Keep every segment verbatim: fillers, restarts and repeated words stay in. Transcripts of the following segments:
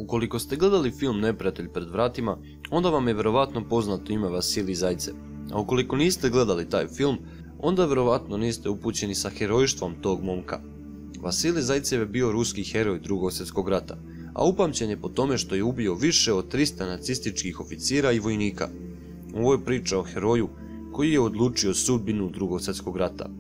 Ukoliko ste gledali film Neprijatelj pred vratima, onda vam je vjerovatno poznato ime Vasilij Zajcev. A ukoliko niste gledali taj film, onda vjerovatno niste upućeni sa herojštvom tog momka. Vasilij Zajcev je bio ruski heroj Drugog svjetskog rata, a upamćen je po tome što je ubio više od trista nacističkih oficira i vojnika. Ovo je priča o heroju koji je odlučio sudbinu Drugog svjetskog rata.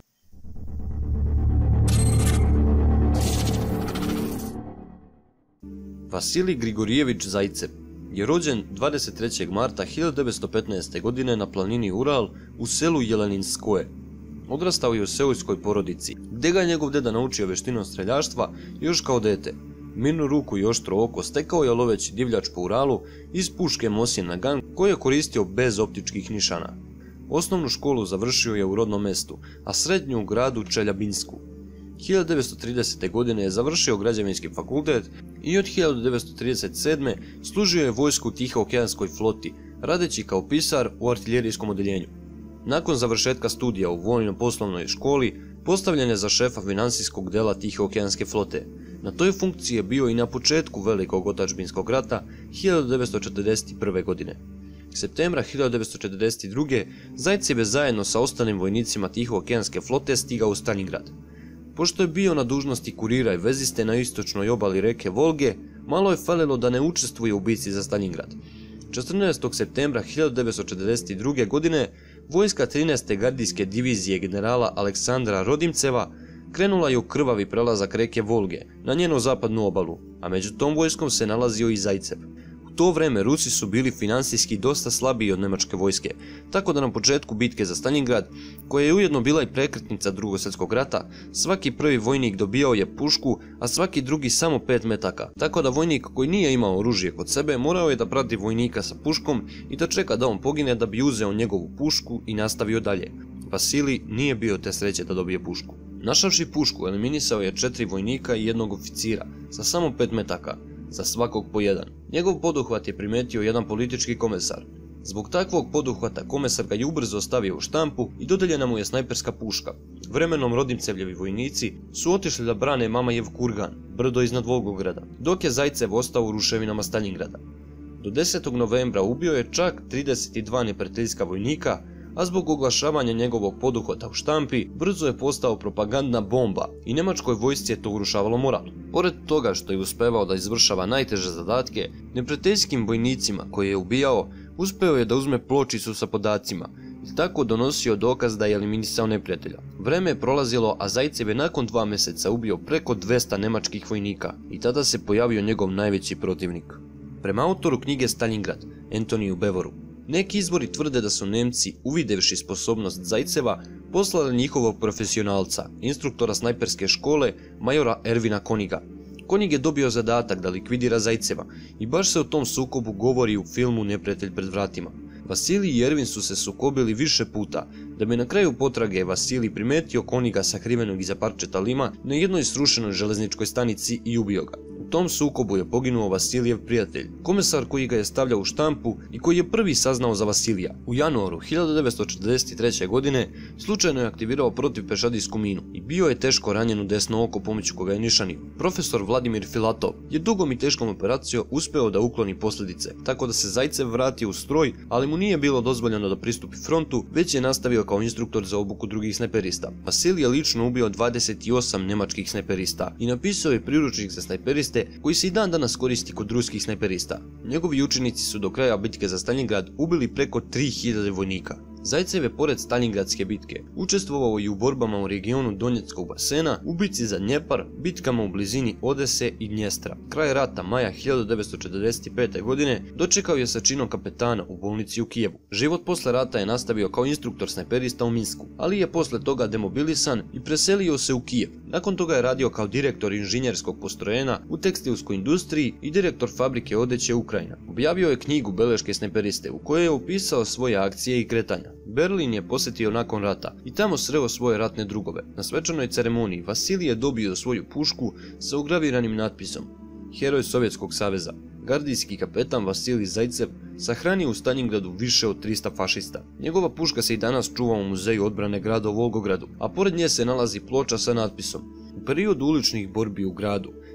Vasilij Grigorijević Zajcev je rođen dvadeset trećeg marta hiljadu devetsto petnaeste. godine na planini Ural u selu Jeleninskoje. Odrastao je u seoljskoj porodici, gdje ga je njegov deda naučio veštinom streljaštva još kao dete. Mirnu ruku i oštro oko stekao je loveći divljač po Uralu iz puške Mosin Nagant koju je koristio bez optičkih nišana. Osnovnu školu završio je u rodnom mestu, a srednju u gradu Čeljabinsku. hiljadu devetsto tridesete. godine je završio građevinski fakultet i od hiljadu devetsto trideset sedme. služio je vojsku u Tihookeanskoj floti, radeći kao pisar u artiljerijskom odeljenju. Nakon završetka studija u vojno-poslovnoj školi, postavljen je za šefa financijskog dela Tihookeanske flote. Na toj funkciji je bio i na početku Velikog otadžbinskog rata hiljadu devetsto četrdeset prve. godine. Septembra hiljadu devetsto četrdeset druge. Zajcev je zajedno sa ostalim vojnicima Tihookeanske flote stigao u Staljingrad. Pošto je bio na dužnosti kurira i veziste na istočnoj obali reke Volge, malo je falilo da ne učestvuje u bici za Staljingrad. četrnaestog septembra hiljadu devetsto četrdeset druge. godine vojska trinaeste gardijske divizije generala Aleksandra Rodimceva krenula je u krvavi prelazak reke Volge na njenu zapadnu obalu, a među tom vojskom se nalazio i Zajcev. U to vreme Rusi su bili finansijski dosta slabiji od nemačke vojske, tako da na početku bitke za Staljingrad, koja je ujedno bila i prekretnica Drugog svjetskog rata, svaki prvi vojnik dobijao je pušku, a svaki drugi samo pet metaka, tako da vojnik koji nije imao oružje kod sebe morao je da prati vojnika sa puškom i da čeka da on pogine da bi uzeo njegovu pušku i nastavio dalje. Vasilij nije bio te sreće da dobije pušku. Našavši pušku, eliminisao je četiri vojnika i jednog oficira sa samo pet metaka, za svakog po jedan. Njegov poduhvat je primetio jedan politički komesar. Zbog takvog poduhvata komesar ga je ubrzo stavio u štampu i dodeljena mu je snajperska puška. Vremenom Rodimcevljevi vojnici su otišli da brane Mamajev kurgan, brdo iznad Volgograda, dok je Zajcev ostao u ruševinama Staljingrada. Do desetog novembra ubio je čak trideset dva neprijateljska vojnika, a zbog oglašavanja njegovog poduhvata u štampi brzo je postao propagandna bomba i nemačkoj vojsci je to urušavalo moral. Pored toga što je uspevao da izvršava najteže zadatke, neprijateljskim vojnicima koje je ubijao uspeo je da uzme pločicu sa podacima i tako donosio dokaz da je eliminisao neprijatelja. Vreme je prolazilo, a Zajcev je nakon dva mjeseca ubio preko dvesta nemačkih vojnika i tada se pojavio njegov najveći protivnik. Prema autoru knjige Staljingrad, Antoniju Bevoru, neki izvori tvrde da su Nemci, uvidevši sposobnost Zajceva, poslali njihovog profesionalca, instruktora snajperske škole, majora Ervina Koniga. Konig je dobio zadatak da likvidira Zajceva i baš se o tom sukobu govori u filmu Neprijatelj pred vratima. Vasilij i Ervin su se sukobili više puta, da bi na kraju potrage Vasilij primetio Koniga sakrivenog iza parčeta lima na jednoj srušenoj železničkoj stanici i ubio ga. U tom sukobu je poginuo Vasilijev prijatelj, komesar koji ga je stavljao u štampu i koji je prvi saznao za Vasilija. U januaru hiljadu devetsto četrdeset treće. godine slučajno je aktivirao protivpešadijsku minu i bio je teško ranjen u desno oko pomoću koga je nišanio. Profesor Vladimir Filatov je dugom i teškom operacijom uspeo da ukloni posljedice, tako da se Zajcev vratio u stroj, ali mu nije bilo dozvoljeno da pristupi frontu, već je nastavio kao instruktor za obuku drugih snajperista. Vasilij je lično ubio dvadeset osam nemačkih snajperista i napisao je priručnik za snajperiste koji se i dan danas koristi kod ruskih snajperista. Njegovi učenici su do kraja bitke za Staljingrad ubili preko tri hiljade vojnika. Zajcev je pored Staljingradske bitke učestvovao i u borbama u regionu Donjeckog basena, u bitci za Dnjepar, bitkama u blizini Odese i Dnjestra. Kraj rata maja hiljadu devetsto četrdeset pete. godine dočekao je sa činom kapetana u bolnici u Kijevu. Život posle rata je nastavio kao instruktor snajperista u Minsku, ali je posle toga demobilisan i preselio se u Kijev. Nakon toga je radio kao direktor inženjerskog postrojena u tekstilskoj industriji i direktor fabrike odeće Ukrajina. Objavio je knjigu Beleške snajperiste u kojoj je opisao svoje akcije i kretanja. Berlin je posjetio nakon rata i tamo sreo svoje ratne drugove. Na svečanoj ceremoniji Vasilij je dobio svoju pušku sa ugraviranim natpisom Heroj Sovjetskog saveza. Gardijski kapetan Vasilij Zajcev sahranio u Staljingradu više od trista fašista. Njegova puška se i danas čuva u muzeju odbrane grada u Volgogradu, a pored nje se nalazi ploča sa natpisom: U periodu uličnih borbi u gradu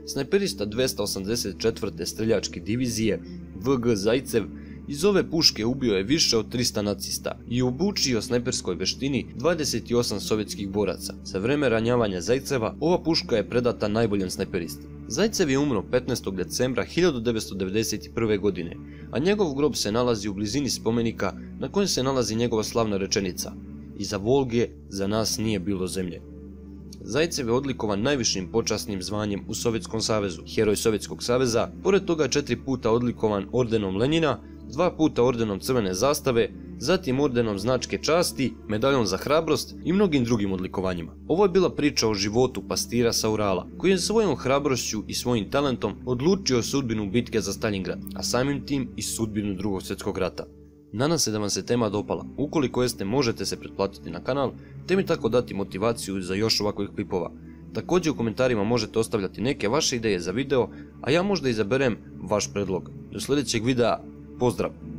snajperista dvesta osamdeset četvrte streljačke divizije V G Zajcev iz ove puške ubio je više od trista nacista i obučio snajperskoj veštini dvadeset osam sovjetskih boraca. Za vreme ranjavanja Zajceva ova puška je predata najboljem snajperisti. Zajcev je umro petnaestog decembra hiljadu devetsto devedeset prve. godine, a njegov grob se nalazi u blizini spomenika na kojem se nalazi njegova slavna rečenica: "Iza Volge za nas nije bilo zemlje." Zajcev je odlikovan najvišim počasnim zvanjem u Sovjetskom savezu, heroj Sovjetskog saveza, pored toga četiri puta odlikovan ordenom Lenjina, dva puta ordenom Crvene zastave, zatim ordenom Značke časti, medaljom za hrabrost i mnogim drugim odlikovanjima. Ovo je bila priča o životu pastira sa Urala, koji je svojom hrabrošću i svojim talentom odlučio sudbinu bitke za Staljingrad, a samim tim i sudbinu Drugog svjetskog rata. Nadam se da vam se tema dopala. Ukoliko jeste, možete se pretplatiti na kanal, te mi tako dati motivaciju za još ovakvih klipova. Također u komentarima možete ostavljati neke vaše ideje za video, a ja možda izaberem vaš predlog. Do sljedećeg videa, pozdrav!